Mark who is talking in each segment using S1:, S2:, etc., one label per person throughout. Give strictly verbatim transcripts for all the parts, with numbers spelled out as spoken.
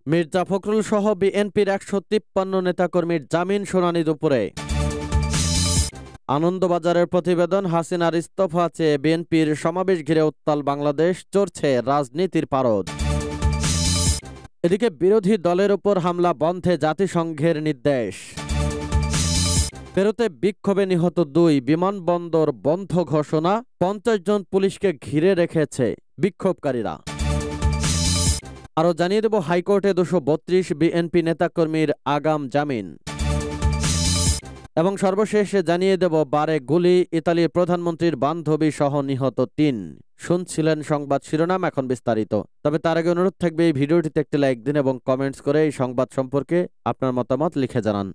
S1: মির্জা ফখরুল সহ বিএনপির একশো তিপ্পান্ন নেতাকর্মীর জামিন শুনানি দুপুরে। আনন্দবাজারের প্রতিবেদন, হাসিনার ইস্তফা চেয়ে বিএনপির সমাবেশ ঘিরে উত্তাল বাংলাদেশ, চড়ছে রাজনীতির পারদ। এদিকে বিরোধী দলের উপর হামলা বন্ধে জাতিসংঘের নির্দেশ। পেরুতে বিক্ষোভে নিহত দুই, বিমানবন্দর বন্ধ ঘোষণা, পঞ্চাশ জন পুলিশকে ঘিরে রেখেছে বিক্ষোভকারীরা। আরও জানিয়ে দেব হাইকোর্টে দুশো বত্রিশ বিএনপি নেতাকর্মীর আগাম জামিন। এবং সর্বশেষে জানিয়ে দেব বারে গুলি, ইতালির প্রধানমন্ত্রীর বান্ধবী সহ নিহত তিন। শুনছিলেন সংবাদ শিরোনাম, এখন বিস্তারিত। তবে তার আগে অনুরোধ থাকবে এই ভিডিওটিতে একটি লাইক দিন এবং কমেন্টস করে এই সংবাদ সম্পর্কে আপনার মতামত লিখে জানান।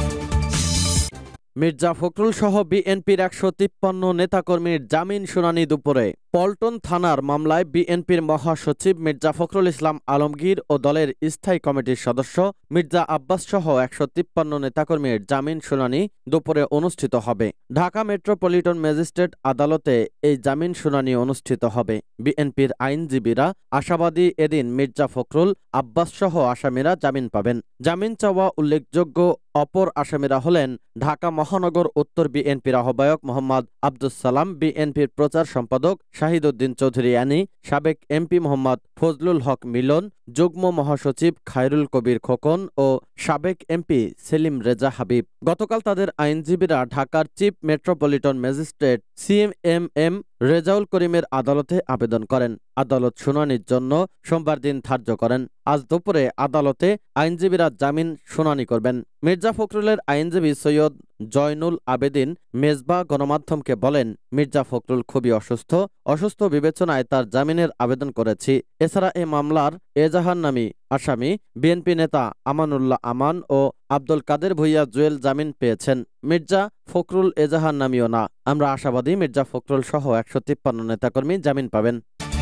S1: মির্জা ফখরুল সহ বিএনপির একশো তিপ্পান্ন নেতাকর্মীর জামিন শুনানি দুপুরে। পল্টন থানার মামলায় বিএনপির মহাসচিব মির্জা ফখরুল ইসলাম আলমগীর ও দলের স্থায়ী কমিটির সদস্য মির্জা আব্বাস সহ একশো তিপ্পান্ন নেতাকর্মীর জামিন শুনানি দুপুরে অনুষ্ঠিত হবে। ঢাকা মেট্রোপলিটন ম্যাজিস্ট্রেট আদালতে এই জামিন শুনানি অনুষ্ঠিত হবে। বিএনপির আইনজীবীরা আশাবাদী এদিন মির্জা ফখরুল, আব্বাস সহ আসামিরা জামিন পাবেন। জামিন চাওয়া উল্লেখযোগ্য অপর আসামিরা হলেন ঢাকা মহানগর উত্তর বিএনপির আহ্বায়ক মোহাম্মদ আব্দুস সালাম, বিএনপির প্রচার সম্পাদক শাহিদউদ্দিন চৌধুরী আনি, সাবেক এমপি মোহাম্মদ ফজলুল হক মিলন, যুগ্ম মহাসচিব খায়রুল কবির খোকন ও সাবেক এমপি সেলিম রেজা হাবিব। গতকাল তাদের আইনজীবীরা ঢাকার chief metropolitan magistrate CMM Rezaul করিমের আদালতে আবেদন করেন। আদালত শুনানির জন্য সোমবার দিন ধার্য করেন। আজ দুপুরে আদালতে আইনজীবীরা জামিন শুনানি করবেন। মির্জা ফখরুলের আইনজীবী সৈয়দ জয়নুল আবেদিন মেজবা গণমাধ্যমকে বলেন, মির্জা ফখরুল খুবই অসুস্থ অসুস্থ বিবেচনায় তার জামিনের আবেদন করেছি। এছাড়া এ মামলার এজাহার নামী আসামি বিএনপি নেতা আমানুল্লাহ আমান ও আব্দুল কাদের ভুইয়া জুয়েল জামিন পেয়েছেন। মির্জা ফখরুল এজাহার নামীও না। আমরা আশাবাদী মির্জা ফখরুল সহ একশো তিপ্পান্ন নেতাকর্মী জামিন পাবেন।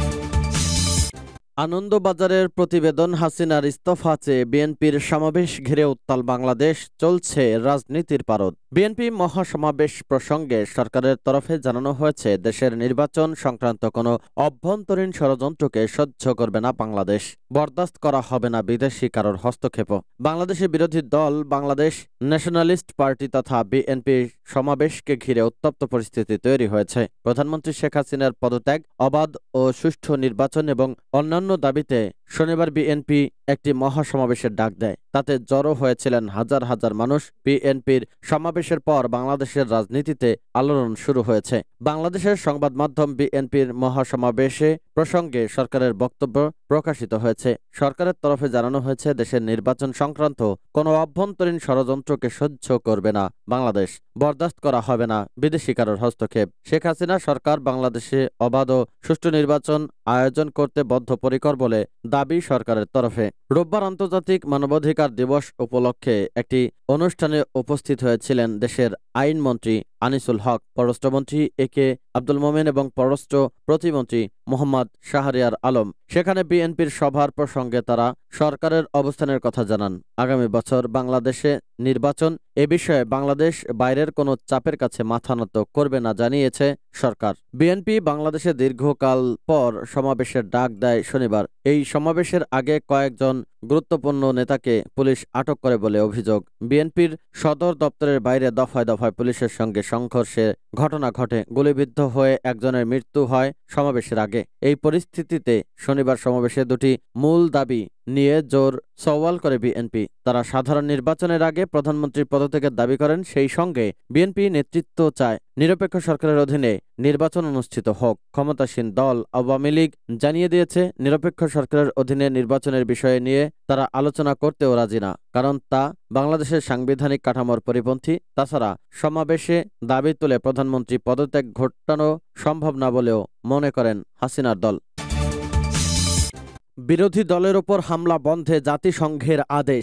S1: আনন্দবাজারের প্রতিবেদন, হাসিনার ইস্তফা চেয়ে বিএনপির সমাবেশ ঘিরে উত্তাল বাংলাদেশ, চলছে রাজনীতির পারদ। বিএনপি মহাসমাবেশ প্রসঙ্গে সরকারের তরফে জানানো হয়েছে, দেশের নির্বাচন সংক্রান্ত কোনো অভ্যন্তরীণ ষড়যন্ত্রকে সহ্য করবে না বাংলাদেশ। বরদাস্ত করা হবে না বিদেশি কারোর হস্তক্ষেপ। বাংলাদেশের বিরোধী দল বাংলাদেশ ন্যাশনালিস্ট পার্টি তথা বিএনপি সমাবেশকে ঘিরে উত্তপ্ত পরিস্থিতি তৈরি হয়েছে। প্রধানমন্ত্রী শেখ হাসিনার পদত্যাগ, অবাধ ও সুষ্ঠু নির্বাচন এবং অন্যান্য দাবিতে শনিবার বিএনপি একটি মহাসমাবেশের ডাক দেয়। তাতে জড়ো হয়েছিলেন হাজার হাজার মানুষ। বিএনপির সমাবেশের পর বাংলাদেশের রাজনীতিতে আলোড়ন শুরু হয়েছে। বাংলাদেশের সংবাদ মাধ্যম বিএনপির মহাসমাবেশে প্রসঙ্গে সরকারের বক্তব্য প্রকাশিত হয়েছে। সরকারের তরফে জানানো হয়েছে, দেশের নির্বাচন সংক্রান্ত কোনো অভ্যন্তরীণ ষড়যন্ত্রকে সহ্য করবে না বাংলাদেশ। বরদাস্ত করা হবে না বিদেশি কারোর হস্তক্ষেপ। শেখ হাসিনা সরকার বাংলাদেশে অবাধ ও সুষ্ঠু নির্বাচন আয়োজন করতে বদ্ধপরিকর বলে দাবি সরকারের তরফে। রোববার আন্তর্জাতিক মানবাধিকার দিবস উপলক্ষে একটি অনুষ্ঠানে উপস্থিত হয়েছিলেন দেশের আইনমন্ত্রী আনিসুল হক, পররাষ্ট্রমন্ত্রী এ কে আব্দুল মোমেন এবং পররাষ্ট্র প্রতিমন্ত্রী মোহাম্মদ শাহরিয়ার আলম। সেখানে বিএনপির সভার প্রসঙ্গে তারা সরকারের অবস্থানের কথা জানান। আগামী বছর বাংলাদেশে নির্বাচন, এ বিষয়ে বাংলাদেশ বাইরের কোনো চাপের কাছে মাথা নত করবে না জানিয়েছে সরকার। বিএনপি বাংলাদেশে দীর্ঘকাল পর সমাবেশের ডাক দেয় শনিবার। এই সমাবেশের আগে কয়েকজন গুরুত্বপূর্ণ নেতাকে পুলিশ আটক করে বলে অভিযোগ। বিএনপির সদর দপ্তরের বাইরে দফায় দফায় পুলিশের সঙ্গে সংঘর্ষের ঘটনা ঘটে। গুলিবিদ্ধ হয়ে একজনের মৃত্যু হয় সমাবেশের আগে। এই পরিস্থিতিতে শনিবার সমাবেশে দুটি মূল দাবি নিয়ে জোর সওয়াল করে বিএনপি। তারা সাধারণ নির্বাচনের আগে প্রধানমন্ত্রীর পদত্যাগের দাবি করেন। সেই সঙ্গে বিএনপি নেতৃত্ব চায় নিরপেক্ষ সরকারের অধীনে নির্বাচন অনুষ্ঠিত হোক। ক্ষমতাসীন দল আওয়ামী লীগ জানিয়ে দিয়েছে, নিরপেক্ষ সরকারের অধীনে নির্বাচনের বিষয়ে নিয়ে তারা আলোচনা করতেও রাজি না, কারণ তা বাংলাদেশের সাংবিধানিক কাঠামোর পরিপন্থী। তাছাড়া সমাবেশে দাবি তুলে প্রধানমন্ত্রী পদত্যাগ ঘটানো সম্ভব না বলেও মনে করেন হাসিনার দল। বিরোধী দলের ওপর হামলা বন্ধে জাতিসংঘের আদেশ।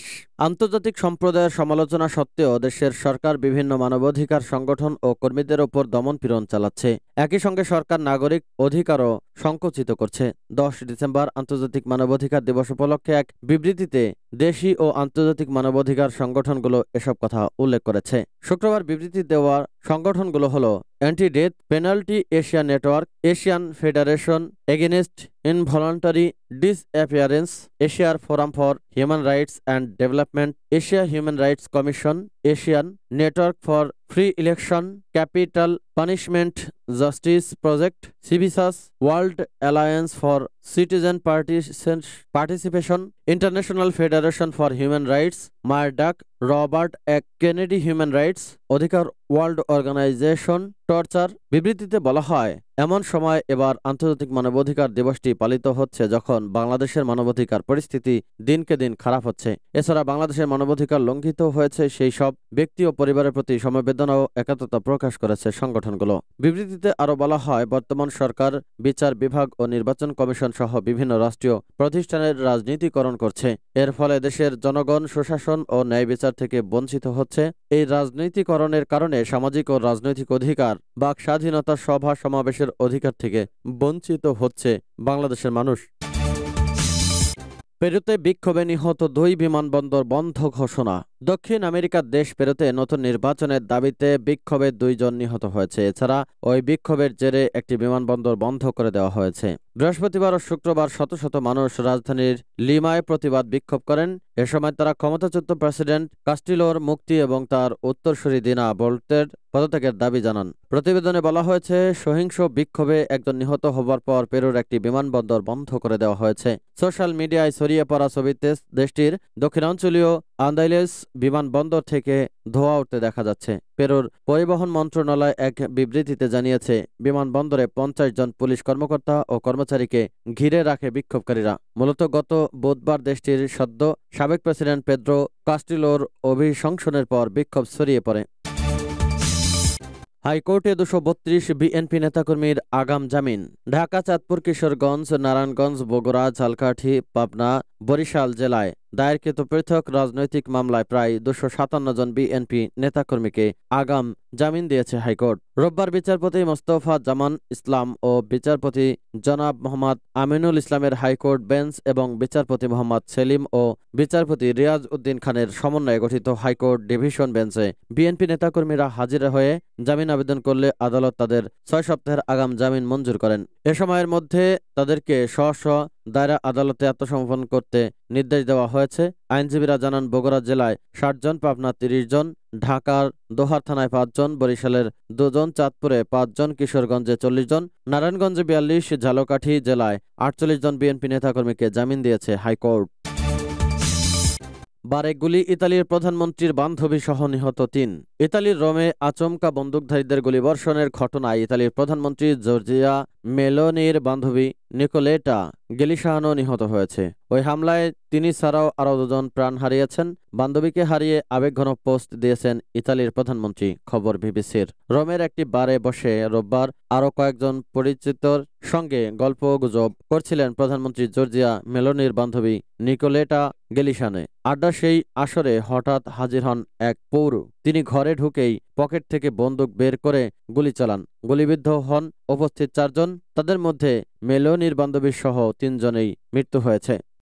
S1: আন্তর্জাতিক সম্প্রদায়ের সমালোচনা সত্ত্বেও দেশের সরকার বিভিন্ন মানবাধিকার সংগঠন ও কর্মীদের ওপর দমনপীড়ন চালাচ্ছে। একই সঙ্গে সরকার নাগরিক অধিকারও সংকুচিত করছে। দশ ডিসেম্বর আন্তর্জাতিক মানবাধিকার দিবস উপলক্ষে এক বিবৃতিতে দেশি ও আন্তর্জাতিক মানবাধিকার সংগঠনগুলো এসব কথা উল্লেখ করেছে। শুক্রবার বিবৃতি দেওয়া সংগঠনগুলো হলো Anti Death Penalty Asia Network, Asian Federation Against Involuntary Disappearance, এশিয়ার Forum for Human Rights and Development, Asia Human Rights Commission, Asian Network for Free Election, Capital Punishment Justice Project, CIVICUS, World Alliance for Citizen Participation, International Federation for Human Rights, মারডাক, Robert এক Kennedy Human Rights Odhikar, World Organisation Torture. বিবৃতিতে বলা হয়, এমন সময় এবার আন্তর্জাতিক মানবাধিকার দিবসটি পালিত হচ্ছে যখন বাংলাদেশের মানবাধিকার পরিস্থিতি দিনকে দিন খারাপ হচ্ছে। এছাড়া বাংলাদেশের মানবাধিকার লঙ্ঘিত হয়েছে সেই সব ব্যক্তি ও পরিবারের প্রতি সমবেদনা ও একাত্মতা প্রকাশ করেছে সংগঠনগুলো। বিবৃতিতে আরও বলা হয়, বর্তমান সরকার বিচার বিভাগ ও নির্বাচন কমিশন সহ বিভিন্ন রাষ্ট্রীয় প্রতিষ্ঠানের রাজনীতিকরণ করছে। এর ফলে দেশের জনগণ সুশাসন ও ন্যায় বিচার থেকে বঞ্চিত হচ্ছে। এই রাজনীতিকরণের কারণে সামাজিক ও রাজনৈতিক অধিকার, বাক স্বাধীনতা, সভা সমাবেশের অধিকার থেকে বঞ্চিত হচ্ছে বাংলাদেশের মানুষ। পেরুতে বিক্ষোভে নিহত দুই বিমানবন্দর বন্ধ ঘোষণা। দক্ষিণ আমেরিকার দেশ পেরুতে নতুন নির্বাচনের দাবিতে বিক্ষোভে দুইজন নিহত হয়েছে। এছাড়া ওই বিক্ষোভের জেরে একটি বিমানবন্দর বন্ধ করে দেওয়া হয়েছে। বৃহস্পতিবার ও শুক্রবার শত শত মানুষ রাজধানীর লিমায় প্রতিবাদ বিক্ষোভ করেন। এ সময় তারা ক্ষমতাচ্যুত প্রেসিডেন্ট কাস্টিলোর মুক্তি এবং তার উত্তরসূরি দিনা বোল্টের পদত্যাগের দাবি জানান। প্রতিবেদনে বলা হয়েছে, সহিংস বিক্ষোভে একজন নিহত হবার পর পেরুর একটি বিমানবন্দর বন্ধ করে দেওয়া হয়েছে। সোশ্যাল মিডিয়ায় ছড়িয়ে পড়া ছবিতে দেশটির দক্ষিণাঞ্চলীয় আন্দাইলেস বিমানবন্দর থেকে ধোঁয়া উঠতে দেখা যাচ্ছে। পেরুর পরিবহন মন্ত্রণালয় এক বিবৃতিতে জানিয়েছে, বিমানবন্দরে পঞ্চাশ জন পুলিশ কর্মকর্তা ও কর্মচারীকে ঘিরে রাখে বিক্ষোভকারীরা। মূলত গত বুধবার দেশটির সদ্য সাবেক প্রেসিডেন্ট পেদ্রো কাস্টিলোর অভিশংসনের পর বিক্ষোভ ছড়িয়ে পড়ে। হাইকোর্টে দুশো বত্রিশ বিএনপি নেতাকর্মীর আগাম জামিন। ঢাকা, চাঁদপুর, কিশোরগঞ্জ, নারায়ণগঞ্জ, বগুড়া, ঝালকাঠি, পাবনা, বরিশাল জেলায় দায়েরকৃত পৃথক রাজনৈতিক মামলায় প্রায় দুশো সাতান্ন জন বিএনপি নেতাকর্মীকে আগাম জামিন দিয়েছে হাইকোর্ট। রোববার বিচারপতি মোস্তফা জামান ইসলাম ও বিচারপতি জনাব মোহাম্মদ আমিনুল ইসলামের হাইকোর্ট বেঞ্চ এবং বিচারপতি মোহাম্মদ সেলিম ও বিচারপতি রিয়াজ উদ্দিন খানের সমন্বয়ে গঠিত হাইকোর্ট ডিভিশন বেঞ্চে বিএনপি নেতাকর্মীরা হাজির হয়ে জামিন আবেদন করলে আদালত তাদের ছয় সপ্তাহের আগাম জামিন মঞ্জুর করেন। এ সময়ের মধ্যে তাদেরকে স্ব স্ব দায়রা আদালতে আত্মসমর্পণ করতে নির্দেশ দেওয়া হয়েছে। আইনজীবীরা জানান, বগুড়া জেলায় ষাট জন, পাবনা তিরিশ জন, ঢাকার দোহার থানায় পাঁচ জন, বরিশালের দুজন, চাঁদপুরে পাঁচ জন, কিশোরগঞ্জে চল্লিশ জন, নারায়ণগঞ্জে বিয়াল্লিশ, ঝালকাঠি জেলায় আটচল্লিশ জন বিএনপি নেতাকর্মীকে জামিন দিয়েছে হাইকোর্ট। বারে গুলি, ইতালির প্রধানমন্ত্রীর বান্ধবী সহ নিহত তিন। ইতালির রোমে আচমকা বন্দুকধারীদের গুলিবর্ষণের ঘটনায় ইতালির প্রধানমন্ত্রী জর্জিয়া মেলোনির বান্ধবী নিকোলেটা গেলিশানো নিহত হয়েছে। ওই হামলায় তিনি ছাড়াও আরও দুজন প্রাণ হারিয়েছেন। বান্ধবীকে হারিয়ে আবেগঘন পোস্ট দিয়েছেন ইতালির প্রধানমন্ত্রী। খবর বিবিসির। রোমের একটি বারে বসে রোববার আরও কয়েকজন পরিচিতর সঙ্গে গল্প গুজব করছিলেন প্রধানমন্ত্রী জর্জিয়া মেলোনির বান্ধবী নিকোলেটা গেলিশানে। আড্ডা সেই আসরে হঠাৎ হাজির হন এক পৌর। তিনি ঘরে ঢুকেই পকেট থেকে বন্দুক বের করে গুলি চালান। গুলিবিদ্ধ হন উপস্থিত চারজন। তাদের মধ্যে মেলোনির বান্ধবী সহ তিনজনেই মৃত্যু হয়েছে।